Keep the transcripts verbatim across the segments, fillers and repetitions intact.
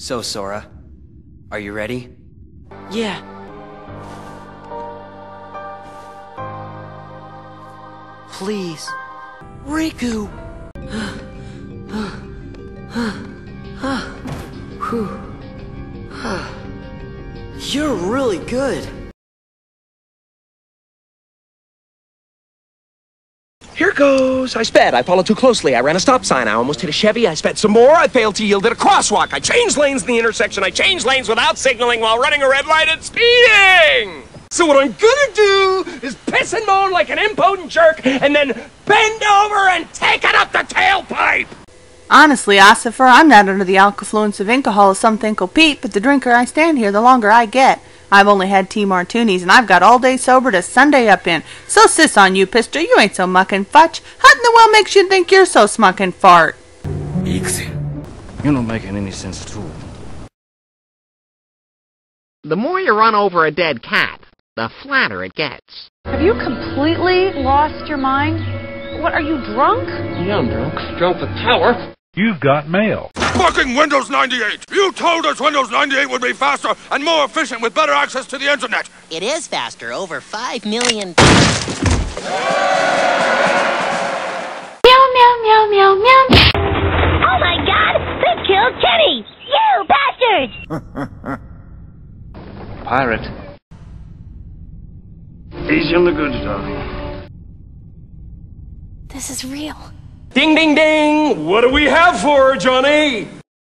So, Sora, are you ready? Yeah. Please. Riku! You're really good. Here goes. I sped. I followed too closely. I ran a stop sign. I almost hit a Chevy. I sped some more. I failed to yield at a crosswalk. I changed lanes in the intersection. I changed lanes without signaling while running a red light and speeding. So what I'm gonna do is piss and moan like an impotent jerk and then bend over and take it up the tailpipe. Honestly, Ossifer, I'm not under the alkafluence of alcohol as some think will Pete, but the drinker I stand here, the longer I get. I've only had tea martinis, and I've got all day sober to Sunday up in. So sis on you, Pister, you ain't so muckin' fudge. What in the world makes you think you're so smuckin' fart? You're not making any sense at all. The more you run over a dead cat, the flatter it gets. Have you completely lost your mind? What, are you drunk? Yeah, I'm drunk. Drunk with power. You've got mail. Fucking Windows ninety-eight! You told us Windows ninety-eight would be faster and more efficient with better access to the internet! It is faster, over five million... Meow, meow, meow, meow, meow. Oh my god! They killed Kenny! You bastards! Pirate. Easy on the goods, darling. This is real. Ding, ding, ding! What do we have for her, Johnny?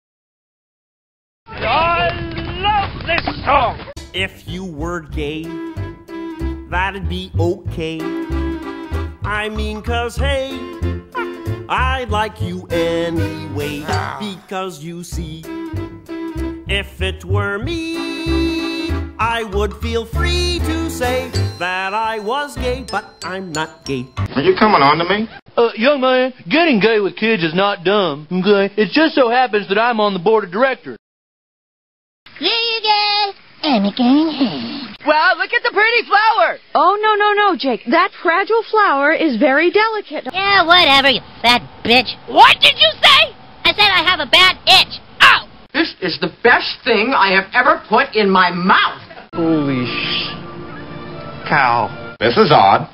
I love this song! If you were gay, that'd be okay. I mean, cause hey, I like you anyway. Because you see, if it were me, I would feel free to say that I was gay, but I'm not gay. Are you coming on to me? Uh, young man, getting gay with kids is not dumb, okay? It just so happens that I'm on the board of directors. Yeah, you gay. I'm a gay. Wow, look at the pretty flower! Oh, no, no, no, Jake. That fragile flower is very delicate. Yeah, whatever, you fat bitch. What did you say? I said I have a bad itch. Ow! This is the best thing I have ever put in my mouth. Holy sh... cow. This is odd.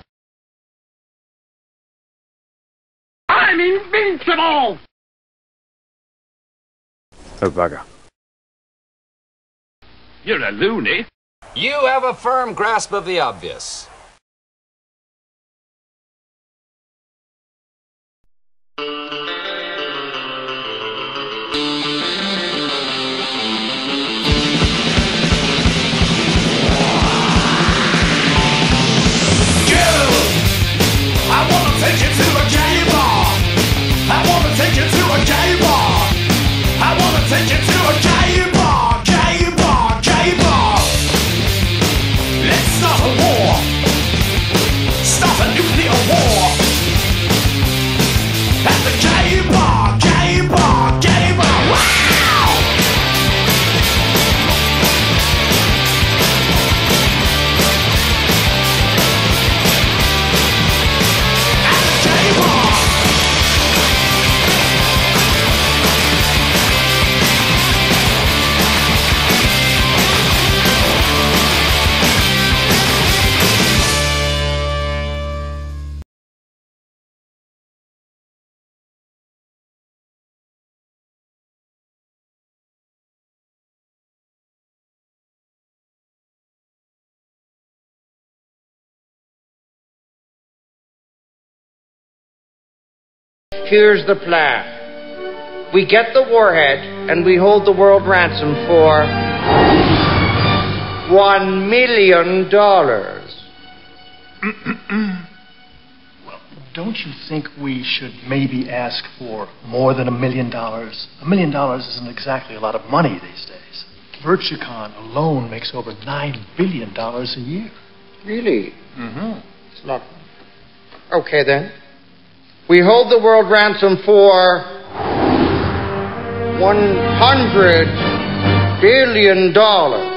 I'm invincible! Oh, bugger. You're a loony. You have a firm grasp of the obvious. Take you to a gay bar. I wanna take you to a gay bar. I wanna take you to a gay bar, gay bar, gay bar. Let's start a war. Start a nuclear war. At the gay bar, gay bar, gay bar. Wow! Here's the plan. We get the warhead, and we hold the world ransom for one million dollars. Well, don't you think we should maybe ask for more than a million dollars? A million dollars isn't exactly a lot of money these days. Virtucon alone makes over nine billion dollars a year. Really? Mm-hmm. It's not... Okay, then. We hold the world ransom for one hundred billion dollars.